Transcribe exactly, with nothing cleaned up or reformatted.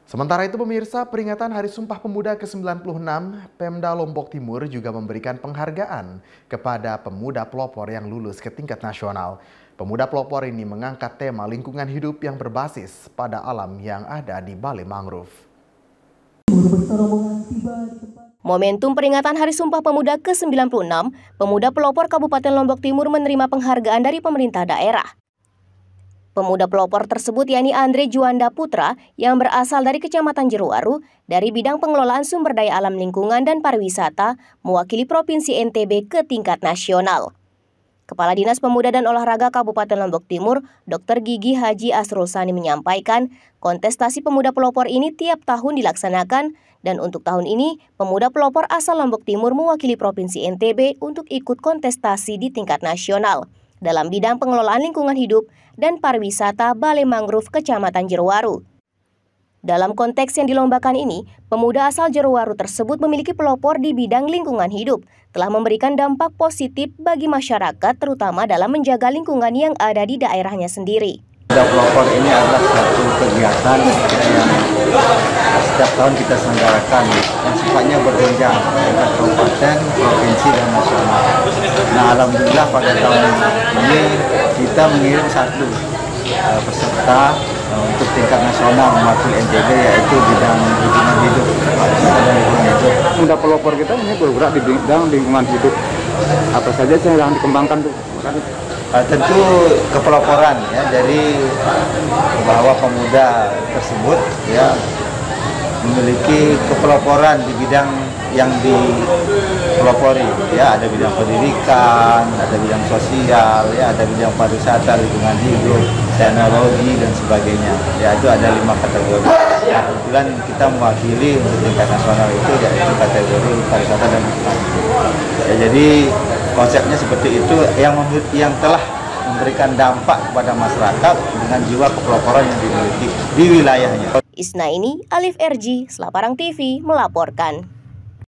Sementara itu pemirsa, peringatan Hari Sumpah Pemuda ke sembilan puluh enam, Pemda Lombok Timur juga memberikan penghargaan kepada pemuda pelopor yang lulus ke tingkat nasional. Pemuda pelopor ini mengangkat tema lingkungan hidup yang berbasis pada alam yang ada di Bale Mangrove. Momentum peringatan Hari Sumpah Pemuda ke sembilan puluh enam, pemuda pelopor Kabupaten Lombok Timur menerima penghargaan dari pemerintah daerah. Pemuda pelopor tersebut yakni Andre Juanda Putra yang berasal dari Kecamatan Jeruwaru dari bidang pengelolaan sumber daya alam lingkungan dan pariwisata mewakili Provinsi N T B ke tingkat nasional. Kepala Dinas Pemuda dan Olahraga Kabupaten Lombok Timur, Dokter Gigi Haji Asrul Sani menyampaikan, kontestasi pemuda pelopor ini tiap tahun dilaksanakan dan untuk tahun ini, pemuda pelopor asal Lombok Timur mewakili Provinsi N T B untuk ikut kontestasi di tingkat nasional dalam bidang pengelolaan lingkungan hidup dan pariwisata Bale Mangrove Kecamatan Jeruwaru. Dalam konteks yang dilombakan ini, pemuda asal Jeruwaru tersebut memiliki pelopor di bidang lingkungan hidup, telah memberikan dampak positif bagi masyarakat terutama dalam menjaga lingkungan yang ada di daerahnya sendiri. Pemuda pelopor ini adalah satu kegiatan yang setiap tahun kita selenggarakan yang sifatnya berjenjang tingkat kabupaten, provinsi, dan nasional. Nah, alhamdulillah pada tahun ini kita mengirim satu uh, peserta uh, untuk tingkat nasional mewakili N T B, yaitu bidang lingkungan hidup. hidup. Pemuda pelopor kita ini bergerak di bidang lingkungan hidup. Apa saja yang dikembangkan tuh? Uh, tentu kepeloporan ya, jadi bahwa pemuda tersebut ya memiliki kepeloporan di bidang yang dipelopori ya, ada bidang pendidikan, ada bidang sosial ya, ada bidang pariwisata, lingkungan hidup, teknologi dan sebagainya ya, itu ada lima kategori. Nah, kebetulan kita mewakili untuk tingkat nasional itu yaitu kategori pariwisata dan lingkungan hidup ya, jadi konsepnya seperti itu yang yang telah memberikan dampak kepada masyarakat dengan jiwa kepeloporan yang dimiliki di wilayahnya. Isnaini, Alif R G, Selaparang T V melaporkan.